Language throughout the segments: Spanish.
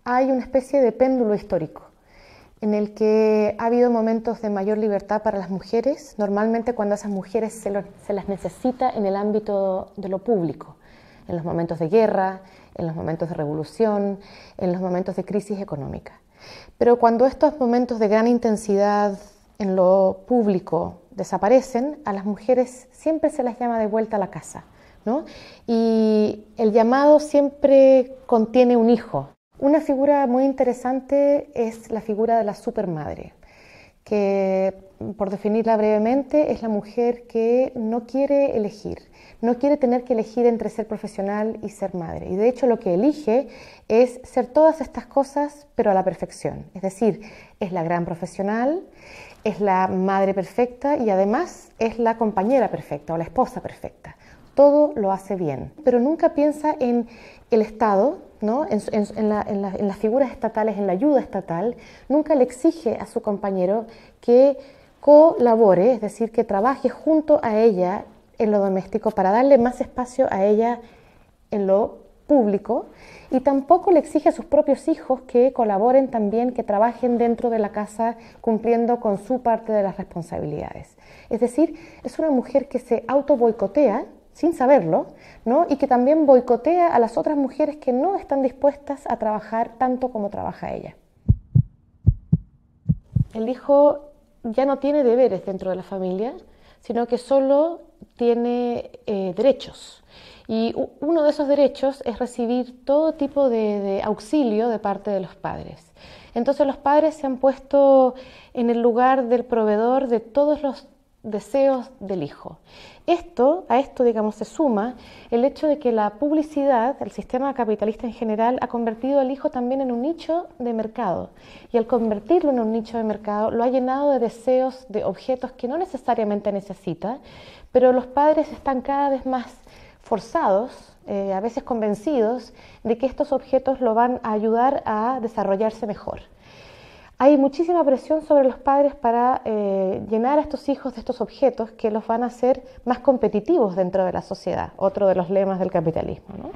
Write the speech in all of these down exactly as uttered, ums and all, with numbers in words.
hay una especie de péndulo histórico en el que ha habido momentos de mayor libertad para las mujeres, normalmente cuando a esas mujeres se, lo, se las necesita en el ámbito de lo público, en los momentos de guerra, en los momentos de revolución, en los momentos de crisis económica. Pero cuando estos momentos de gran intensidad en lo público desaparecen, a las mujeres siempre se las llama de vuelta a la casa, ¿no? Y el llamado siempre contiene un hijo. Una figura muy interesante es la figura de la supermadre, que, por definirla brevemente, es la mujer que no quiere elegir, no quiere tener que elegir entre ser profesional y ser madre. Y de hecho lo que elige es ser todas estas cosas, pero a la perfección. Es decir, es la gran profesional, es la madre perfecta y además es la compañera perfecta o la esposa perfecta. Todo lo hace bien, pero nunca piensa en el Estado, ¿no? en, en, en, la, en, la, en las figuras estatales, en la ayuda estatal. Nunca le exige a su compañero que colabore, es decir, que trabaje junto a ella en lo doméstico para darle más espacio a ella en lo público, y tampoco le exige a sus propios hijos que colaboren también, que trabajen dentro de la casa cumpliendo con su parte de las responsabilidades. Es decir, es una mujer que se auto boicotea sin saberlo, ¿no? Y que también boicotea a las otras mujeres que no están dispuestas a trabajar tanto como trabaja ella. El hijo ya no tiene deberes dentro de la familia, sino que solo tiene eh, derechos. Y uno de esos derechos es recibir todo tipo de, de auxilio de parte de los padres. Entonces los padres se han puesto en el lugar del proveedor de todos los deseos del hijo. Esto, a esto, digamos, se suma el hecho de que la publicidad, el sistema capitalista en general, ha convertido al hijo también en un nicho de mercado. Y al convertirlo en un nicho de mercado, lo ha llenado de deseos, de objetos que no necesariamente necesita, pero los padres están cada vez más forzados, eh, a veces convencidos, de que estos objetos lo van a ayudar a desarrollarse mejor. Hay muchísima presión sobre los padres para eh, llenar a estos hijos de estos objetos que los van a hacer más competitivos dentro de la sociedad, otro de los lemas del capitalismo, ¿no?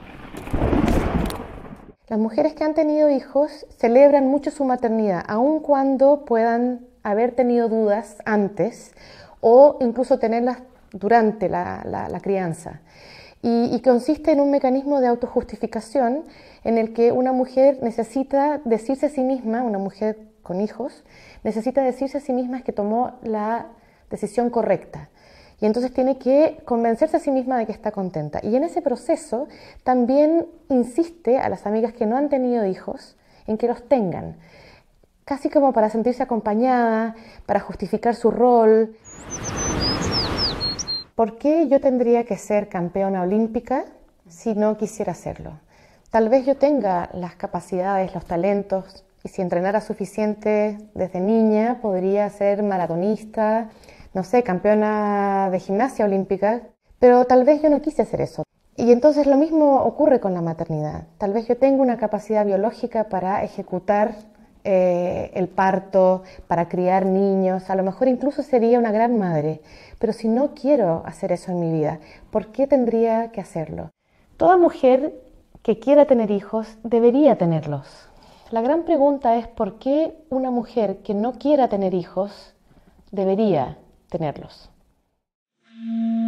Las mujeres que han tenido hijos celebran mucho su maternidad, aun cuando puedan haber tenido dudas antes o incluso tenerlas durante la, la, la crianza. Y, y consiste en un mecanismo de autojustificación en el que una mujer necesita decirse a sí misma, una mujer con hijos, necesita decirse a sí misma que tomó la decisión correcta. Y entonces tiene que convencerse a sí misma de que está contenta. Y en ese proceso también insiste a las amigas que no han tenido hijos en que los tengan, casi como para sentirse acompañada, para justificar su rol. ¿Por qué yo tendría que ser campeona olímpica si no quisiera serlo? Tal vez yo tenga las capacidades, los talentos, y si entrenara suficiente desde niña podría ser maratonista, no sé, campeona de gimnasia olímpica, pero tal vez yo no quise hacer eso. Y entonces lo mismo ocurre con la maternidad. Tal vez yo tengo una capacidad biológica para ejecutar eh, el parto, para criar niños, a lo mejor incluso sería una gran madre, pero si no quiero hacer eso en mi vida, ¿por qué tendría que hacerlo? Toda mujer que quiera tener hijos debería tenerlos. La gran pregunta es ¿por qué una mujer que no quiera tener hijos debería tenerlos?